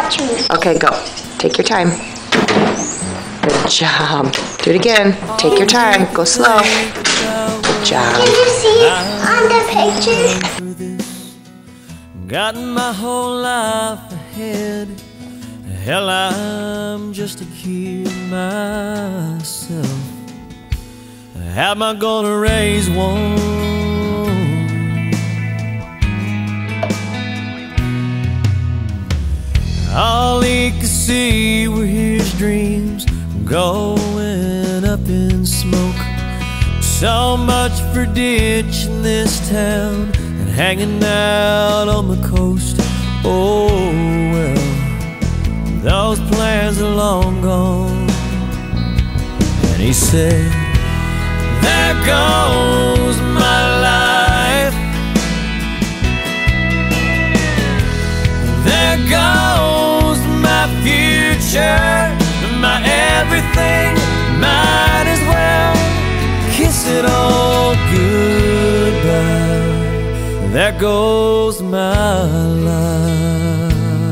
Watch me. Okay, go. Take your time. Good job. Do it again. Take your time. Go slow. Good job. Can you see on the picture? Got my whole life ahead. Hell, I'm just a kid myself. How am I gonna raise one? All he could see were his dreams going up in smoke. So much for ditching this town and hanging out on the coast. Oh well, those plans are long gone. And he said, there goes my life. There goes my future, my everything. Might as well kiss it all goodbye. There goes my life.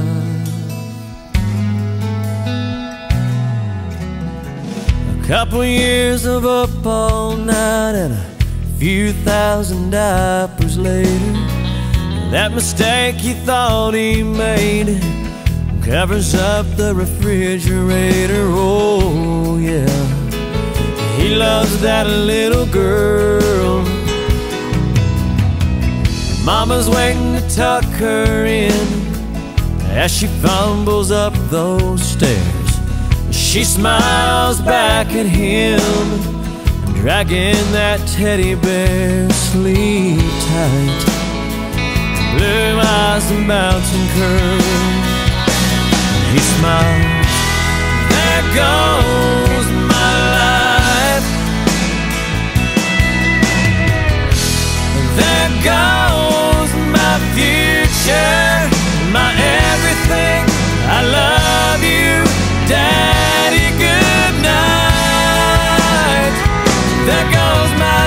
A couple years of up all night and a few thousand diapers later, that mistake he thought he made covers up the refrigerator. Oh yeah, he loves that little girl. Mama's waiting to tuck her in as she fumbles up those stairs. She smiles back at him, dragging that teddy bear. Sleep tight, blue eyes and bouncing curls. He smiles, there goes my life. There goes my future, my everything. I love you, Daddy, good night. There goes my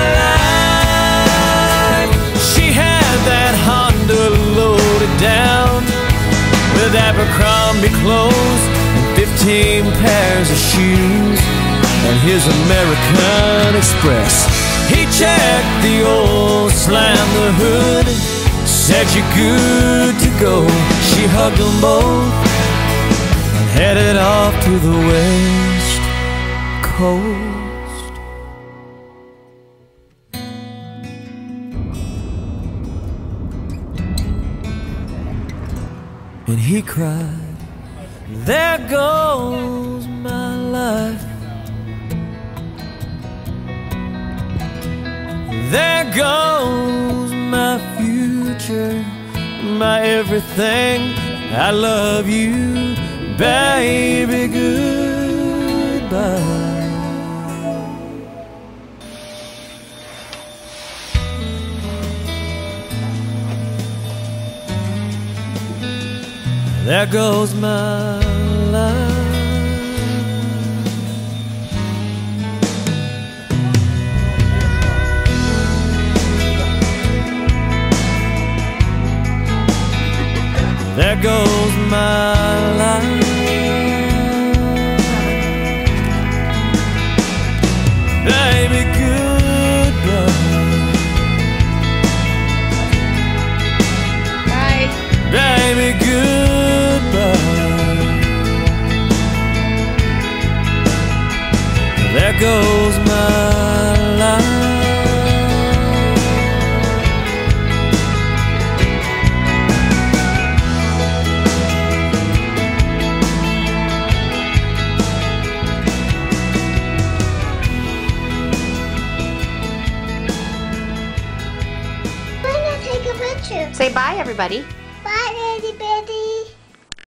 life. She had that Honda loaded down with Abercrombie clothes and 15 pairs of shoes, and his American Express. He checked the oil, slammed the hood, said you're good to go. She hugged them both and headed off to the West Coast. And he cried, there goes my life. There goes my future, my everything. I love you, baby, goodbye. There goes my life. There goes my life. Baby, goodbye. Bye. Baby, goodbye. There goes my life. Take a picture. Say bye, everybody. Bye, Daddy Betty.